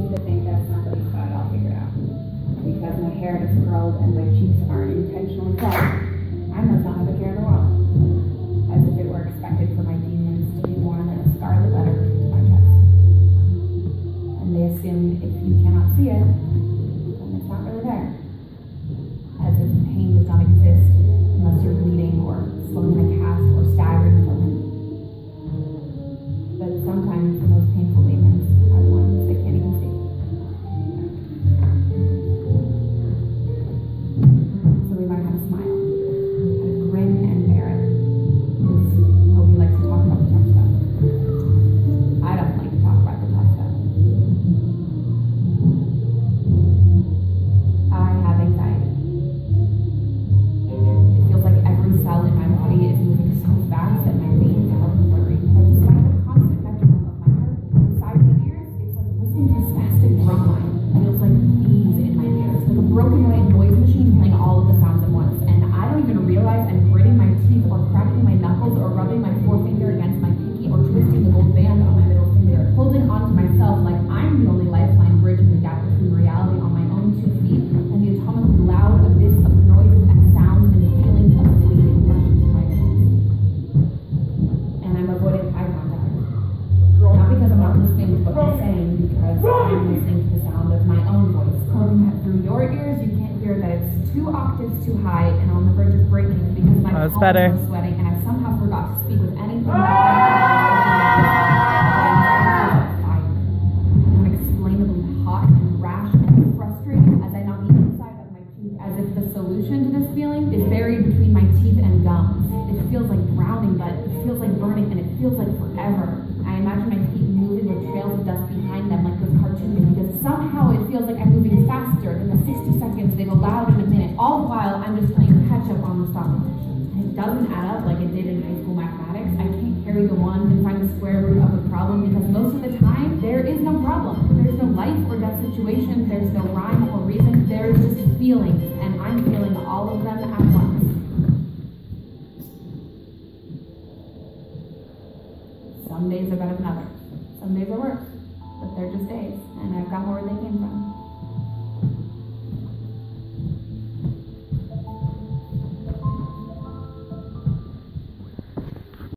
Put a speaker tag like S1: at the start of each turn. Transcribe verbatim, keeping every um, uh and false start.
S1: to think that somebody's got it all figured out. Because my hair is curled and my cheeks aren't intentionally curled, I must not have a care in the world. As if it were expected for my demons to be worn in a scarlet letter to my chest. And they assume if you cannot see it, then it's not really there. As if pain does not exist unless you're bleeding or slowing in a cast or staggering from it. But sometimes the most painful demons are the ones they can't even see. So we learn how to smile, how to grin and bear it. Because Obi likes to talk about the tough stuff. I don't like to talk about the tough stuff. I have anxiety. It feels like every cell in my body is moving so fast that my veins are blurring. But despite the constant metronome of my heart inside my ears, it's like listening to a spastic drum line. It feels like bees in my ears, like a broken white noise machine playing all of the sounds at once. And I don't even realize I'm gritting my teeth or cracking my knuckles or rubbing my forefinger against my pinky or twisting the gold band on my middle finger, holding onto myself like I'm the only lifeline bridging the gap between reality on my own two feet and the atomically loud abyss of noises and sounds and feelings of fleeting rushing to my veins. And I'm avoiding eye contact. Not because I'm not listening to what you're saying, because I'm listening to the sound of my own voice, hoping that through your ears you can't hear that it's two octaves too high and on the verge of breaking because my
S2: Oh, it's
S1: palms
S2: better.
S1: are sweating and I somehow forgot to speak with anything but fire. I'm unexplainably hot and rash and frustrated as I knock the inside of my cheek as if the solution to this feeling is buried between my teeth and gums. It feels like drowning, but it feels like burning and it feels like forever. I imagine my feet moving with trails of dust behind them like those cartoons because somehow it feels like I'm moving faster than the sixty seconds they've allowed in a minute, all the while I'm just playing catch up on the stopwatch. And it doesn't add up like it did in high school mathematics. I can't carry the one and find the square root of a problem because most of the time there is no problem. There's no life or death situation, there's no rhyme or reason, there's just feelings, and I'm feeling all of them at once. Some days are better than others. Some days are worse, but they're just days, and I've got more where they came from.